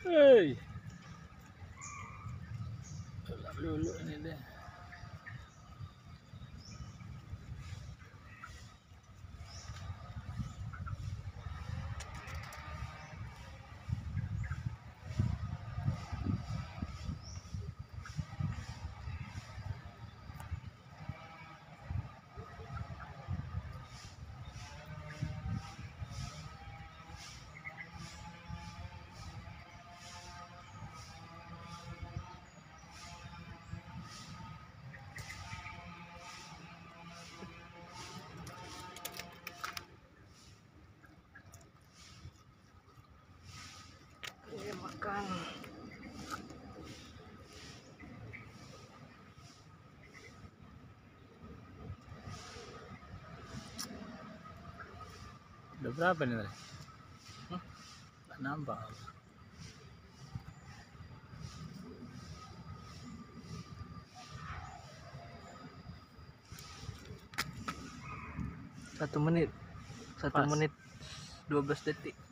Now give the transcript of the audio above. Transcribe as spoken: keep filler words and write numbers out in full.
Hei. Lulu ini deh. Ini makan. Udah berapa nih tadi? Hmm? Gak nambah. Satu menit, satu Pas. menit dua belas detik.